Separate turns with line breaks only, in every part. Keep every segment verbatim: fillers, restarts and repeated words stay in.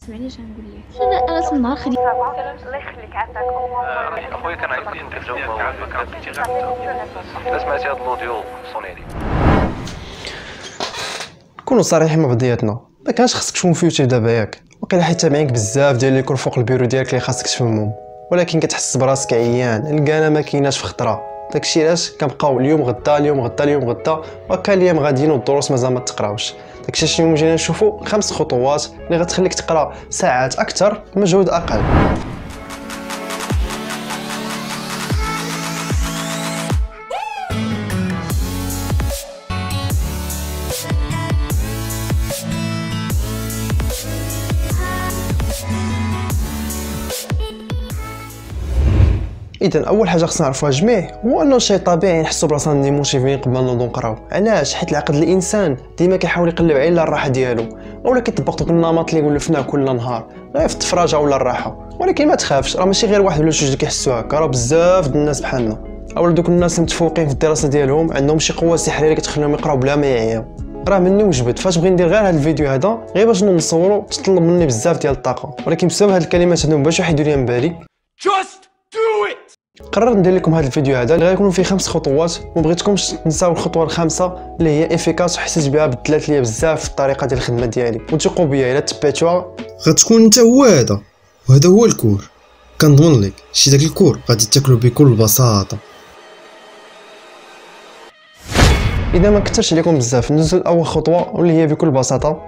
سمعني اش غنقول لك. انا انا النهار خديت
الله يخليك عافاك
اخويا كان عايزين ندير جو ما كنتي غير الا سمعتي هاد الاوديو صوني لي.
كونوا صريحين مع بعضياتنا، ما كانش خصك تكون فيوتيف دابا ياك، وقيلا حيت تابعينك بزاف ديال اللي يكون فوق البيرو ديالك اللي خاصك تفهمهم، ولكن كتحس براسك عيان الكانا ما كايناش في خطره. داكشي علاش كنبقاو اليوم غدا اليوم غدا اليوم غدا وهكا الايام غاديين والدروس مازال ما تقراوش. داكشي علاش اليوم جينا نشوفوا خمس خطوات اللي غتخليك تقرا ساعات اكثر بمجهود اقل. اذا اول حاجه خصنا نعرفوها جميع هو انه شيء طبيعي نحسوا براسنا ديموتيفين قبل ما نوضو نقراو. علاش؟ حيت العقل الانسان ديما كيحاول يقلب على الراحه ديالو، اولا كيطبق دوك النمط اللي ولفناه كل نهار غير في التفراجه ولا الراحه. ولكن ما تخافش، راه ماشي غير واحد ولا جوج اللي كيحسوا هكا، راه بزاف ديال الناس بحالنا، اولا دوك الناس المتفوقين في الدراسه ديالهم عندهم شي قوه سحريه اللي كتخليهم يقراو بلا ما يعياو. راه مني وجبت فاش بغي ندير غير هذا الفيديو هذا غير باش نصورو تطلب مني بزاف ديال الطاقه، ولكن بسبب هاد الكلمات هادو باش يحيدوا لي من بالي
Just do it.
قررت ندير لكم هذا الفيديو هذا اللي غيكون فيه خمس خطوات، وما بغيتكمش تنساو الخطوه الخامسه اللي هي افيكاس، وحسيت بها بدلات ليا بزاف في الطريقه ديال الخدمه ديالي، وثقوا بيا الا تبعتوها
غتكون انت هو هذا، وهذا هو الكور. كنضمن لك شي داك الكور غادي تاكلو بكل بساطه.
اذا ما كثرش عليكم بزاف ندوزو لاول خطوه واللي هي بكل بساطه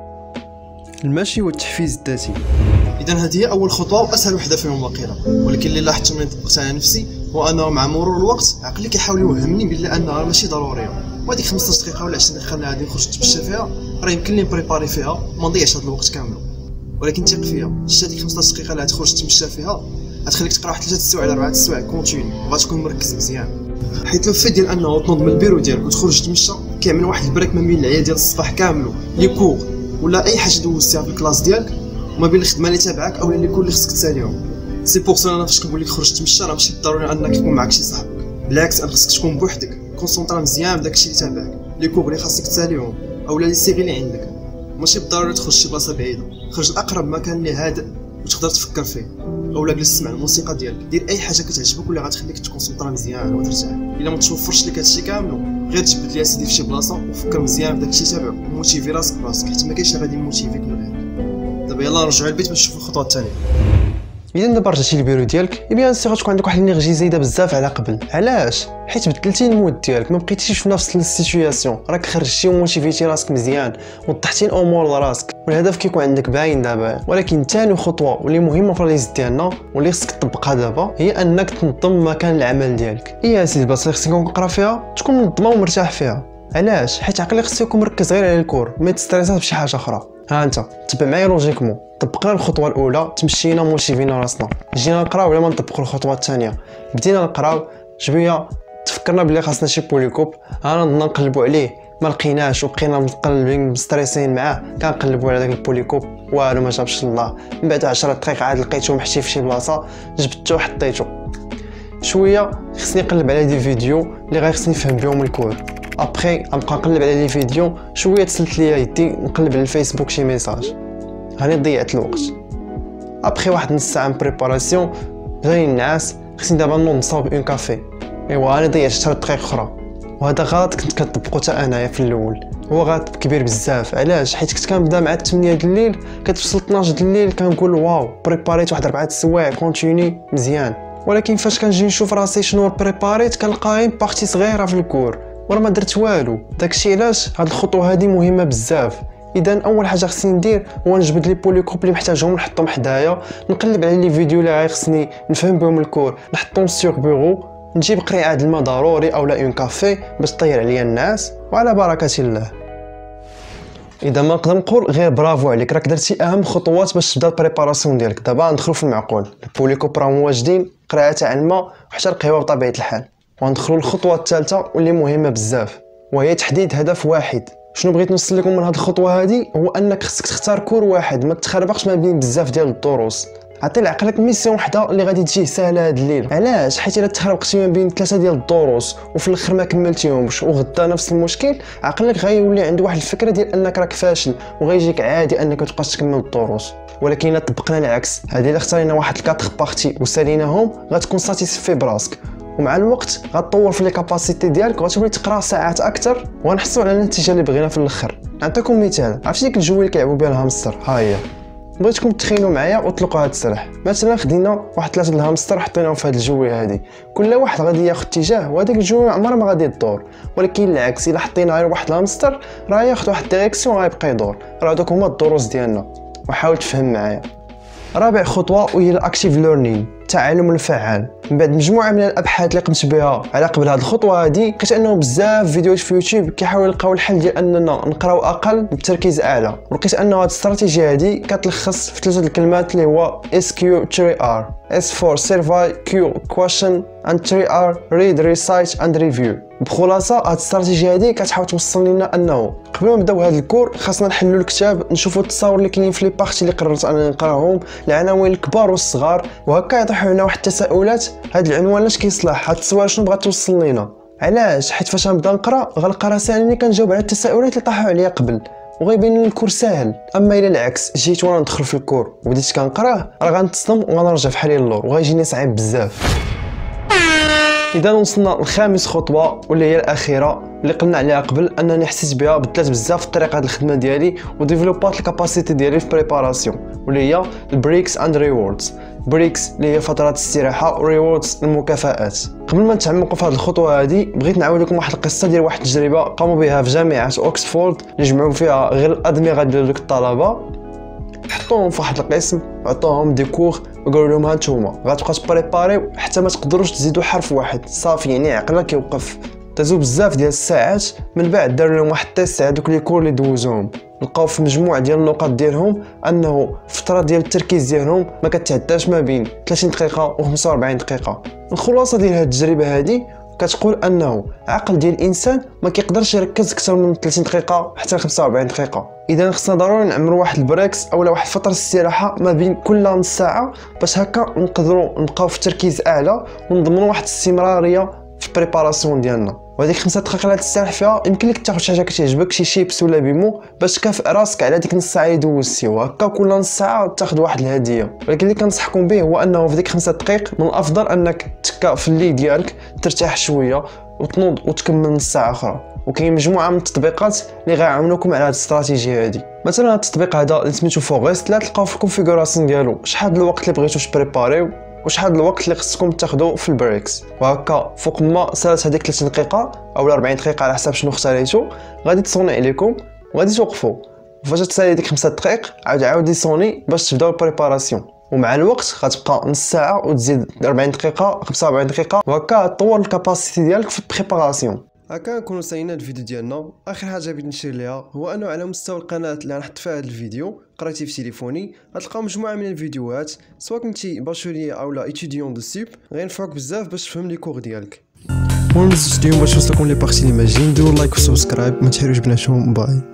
المشي والتحفيز الذاتي. اذا هذه هي اول خطوه واسهل وحده فيهم واقيلا، ولكن اللي لاحظت ملي طبقت على نفسي هو انه مع مرور الوقت عقلي كيحاول يوهمني بلي انها ماشي ضروريه، وهذيك خمسطاش دقيقه ولا عشرين دقيقه اللي غادي نخرج نتمشى فيها راه يمكن لي نبريباري فيها وما نضيعش هذا الوقت كامل. ولكن ثق فيا، شتي هذيك خمسطاش دقيقه اللي غتخرج تتمشى فيها غتخليك تقرا واحد ثلاثة سوايع ولا أربعة سوايع كونتيني، وغتكون مركز مزيان. حيت لو فات ديال انه تنوض من البيرو ديالك وتخرج تمشى كيعمل واحد البريك ما بين العيا ديال الصباح كامل لي كور ولا اي حاجه دوزتيها في الكلاس ديالك وما بين الخدمه اللي تابعك او اللي كل اللي خصك تساليهم. سي بوغ سو انا فاش كنقول لك خرج تمشى راه ماشي ضروري انك يكون معك شي صاحبك، بالعكس انا خصك تكون بوحدك كونسونطرا مزيان بداكشي اللي تابعك، لي كور اللي خاصك تساليهم اولا لي سيغي اللي عندك. ماشي بالضروري تخرج شي بلاصه بعيده، خرج لاقرب مكان اللي هادئ وتقدر تفكر فيه، اولا جلس تسمع الموسيقى ديالك، دير اي حاجه كتعجبك ولا غتخليك تكونسونطرا مزيان وترتاح. الا ما توفرش لك هادشي كامل غير تجبد لي سيدي في شي بلاصه وفكر مزيان بداكشي تابع وموتيفي راسك براسك، حيت ما كاينش اللي غادي يموتيفيك من غيرك. دابا يلاه نرجعوا للبيت باش نشوفوا الخطوه الثانيه.
اذا دابا رجعتي للبيرو ديالك بيان سي غتكون عندك واحد الانرجي زايده بزاف على قبل. علاش؟ حيت بدلتي المود ديالك، ما بقيتيش في نفس السيتوياسيون، راك خرجتي وموتيفيتي راسك مزيان وضحتي الامور لراسك والهدف كيكون عندك باين دابا. ولكن ثاني خطوه واللي مهمه في الريز ديالنا واللي خصك تطبقها دابا هي انك تنظم مكان العمل ديالك. هي يا سيدي البلاصه اللي خصك نقرا فيها تكون منظمه ومرتاح فيها. علاش؟ حيت عقلي خصو يكون مركز غير على الكور، ما يتستريساش بشي حاجه اخرى. ها انت تبع معايا لوجيكمون، طبقنا الخطوه الاولى تمشينا موتيفينا راسنا، جينا نقراو ولا ما نطبقوا الخطوه الثانيه. بدينا نقراو شويه تفكرنا بلي خاصنا شي بوليكوب، ها نقلبوا عليه ما لقيناش وبقينا مقلبين مستريسين معاه، كنقلبوا على داك البوليكوب والو ما جابش الله. من بعد عشرة دقائق عاد لقيتو محشي في شي بلاصه جبدتو حطيتو. شويه خصني نقلب على دي فيديو اللي غيخصني نفهم بهم الكور، ابخي غنبقى نقلب على لي فيديو شويه تسلت ليا يدي نقلب على الفيسبوك شي ميساج، هاني ضيعت الوقت. ابخي واحد نص ساعه بريباراسيون جاي النعاس، خصني دابا نوض نصاوب اون كافي، ايوا هاني ضيعت عشرة دقائق اخرى. وهذا غلط كنت كنطبقو حتى انايا في الاول، هو غلط كبير بزاف. علاش؟ حيت كنت كنبدا مع ثمانية د الليل كتوصل اثناش د الليل كنقول واو بريباريت واحد أربعة سوايع كونتيني مزيان، ولكن فاش كنجي نشوف راسي شنو بريباريت كنلقى غير بارتي صغيره في الكور ورا ما درت والو. داكشي علاش هاد الخطوه هادي مهمه بزاف. اذا اول حاجه خصني ندير هو نجبد لي بوليكوب اللي محتاجهم نحطهم حدايا، نقلب على لي فيديو اللي غيخصني نفهم بهم الكور نحطهم سيغ بيرو، نجيب قريعه الماء ضروري اولا اون كافي باش طير عليا الناس وعلى بركه الله. اذا ما نقدر نقول غير برافو عليك، راك درتي اهم خطوات باش تبدا البريباراسيون ديالك. دابا ندخلوا في المعقول، البوليكوب راهم واجدين، قريعه تاع الماء وحتى القهوه بطبيعه الحال. وندخلوا للخطوه الثالثه واللي مهمه بزاف وهي تحديد هدف واحد. شنو بغيت نوصل لكم من هذه الخطوه هذه هو انك خصك تختار كور واحد، ما تخربقش ما بين بزاف ديال الدروس. عطي لعقلك ميسيون وحده اللي غادي تجيه سهله هاد الليل. علاش؟ حيت الا تخربقتي ما بين ثلاثه ديال الدروس وفي الاخر ما كملتيهمش وغدا نفس المشكل، عقلك غيولي عنده واحد الفكره ديال انك راك فاشل وغيجيك عادي انك ما تبقاش تكمل الدروس. ولكن الا طبقنا العكس، هذه الا اختارينا واحد الكاتر بارتي وساليناهم غتكون ساتيسفي براسك، ومع الوقت غتطور في لي كاباسيتي ديالك وغتولي تقرا ساعات اكثر وغنحصلوا على النتيجه اللي بغينا في الاخر. نعطيكم مثال، عرفتي ديك الجويه اللي كيلعبوا بها الهامستر؟ ها هي. بغيتكم تخيلوا معايا وطلقوا هذا السرح. مثلا خدينا واحد ثلاثه الهامستر حطيناهم في هذه الجويه هذه، كل واحد غادي ياخذ اتجاه وهذيك الجويه عمرها ما غادي تدور. ولكن العكس، الا حطينا غير واحد الهامستر راه ياخذ واحد الديريكسيون غيبقى يدور. راه هذوك هما الدروس ديالنا، وحاول تفهم معايا. رابع خطوه وهي الاكتيف ليرنين، التعلم الفعال. من بعد مجموعه من الابحاث اللي قمت بها على قبل هذه الخطوه هذه، لقيت انه بزاف فيديوهات في يوتيوب كيحاولوا يلقاو الحل ديال اننا نقراو اقل بتركيز اعلى. ولقيت انه هذه الاستراتيجيه هذه كتلخص في ثلاثه الكلمات اللي هو اس كيو ثري ار. S for survey, Q question and three R read, recite and review. بخلاصه هاد الاستراتيجيه هذه كتحاول توصل لنا انه قبل ما نبداو هذا الكور خاصنا نحلوا الكتاب، نشوفوا التصاور اللي كاينين في لي بارتي اللي قررت انا نقراهم، العناوين الكبار والصغار، وهكا يطرحوا لنا واحد التساؤلات. هذا العنوان لاش كيصلح؟ هاد التصوير شنو بغات توصل لنا؟ علاش؟ حيت فاش غنبدا نقرا غنلقى راسي انني كنجاوب على التساؤلات اللي طاحوا عليا قبل وغيبين لي الكور ساهل. اما الى العكس جيت وانا ندخل في الكور وبديت كنقراه راه غنتصدم وغنرجع في حالي اللور وغيجيني صعيب بزاف. اذا وصلنا لخامس خطوه واللي هي الاخيره اللي قلنا عليها قبل، انني حسيت بها بدلات بزاف في طريقه الخدمه ديالي وديفلوبات الكاباسيتي ديالي في بريباراسيون، واللي هي البريكس اند ريوردز. بريكس اللي هي فترات الاستراحه وريوردز المكافآت. قبل ما نتعمقوا في هذه الخطوه هذه بغيت نعاود لكم واحد القصه ديال واحد التجربه قاموا بها في جامعه اوكسفورد اللي جمعوا فيها غير الادمغه ديال دوك الطلبه، حطوهم في واحد القسم عطوهم دي كور وقالوا لهم ها نتوما غتبقاو تبريباريو حتى ما تقدروش تزيدوا حرف واحد صافي، يعني عقلك يوقف. دازو بزاف ديال الساعات، من بعد داروا لهم واحد التيست على دوك لي كور اللي دوزوهم، لقاو في مجموعه ديال النقاط ديالهم انه الفتره ديال التركيز ديالهم ما كتعداش ما بين ثلاثين دقيقه و خمسة وأربعين دقيقه. الخلاصه ديال هذه التجربه هذه كتقول انه عقل ديال الانسان ما كيقدرش يركز اكثر من ثلاثين دقيقه حتى خمسة وأربعين دقيقه. اذا خصنا ضروري نعمروا واحد البريكس اولا واحد فتره استراحه ما بين كل نص ساعه باش هكا نقدروا نبقاو في تركيز اعلى ونضمنوا واحد الاستمراريه في البريباراسيون ديالنا. وهذيك خمسة دقائق اللي تستريح فيها يمكن لك تاخذ شي حاجه كتعجبك، شي شيبس ولا بيمو باش تكافئ راسك على ديك نص ساعه اللي دوزتي، وهكا كل نص ساعه تاخذ واحد الهديه. ولكن اللي كنصحكم به هو انه في ديك خمسة دقائق من الافضل انك تكا في اللي ديالك ترتاح شويه وتنوض وتكمل نص ساعه اخرى. وكاين مجموعه من التطبيقات اللي غيعاونوكم على هذه الاستراتيجيه هذه. مثلا هذا التطبيق هذا اللي سميتو فوغست لا تلقاو في الكونفيغوراسيون ديالو شحال الوقت اللي بغيتو تبريباريو وشحال الوقت اللي خصكم تاخذوا في البريكس، وهكا فوق ما سالات هذيك ثلاثين دقيقه او أربعين دقيقه على حساب شنو اختاريتو غادي تصوني عليكم وغادي توقفوا، وفاش تسالي ديك خمسة دقائق عاود عاود يصوني باش تبداو البريباراسيون، ومع الوقت غتبقى نص ساعه وتزيد أربعين دقيقه خمسة وأربعين دقيقه، وهكا تطور الكاباسيتي ديالك في البريباراسيون. هكا نكونوا سالينا الفيديو ديالنا. اخر حاجه بغيت نشير ليها هو انه على مستوى القناه اللي غنحط فيها هذا الفيديو قريتي في تليفوني غتلقاو مجموعه من الفيديوهات سواء كنتي باشولي او لا ايتيديون دو سوب غينفعوك بزاف باش تفهم لي كور ديالك. المهم نزيد اليوم باش يوصلكم لي بارتي اللي ماجين، ديروا لايك وسبسكرايب ما تحيروش بناتهم. باي.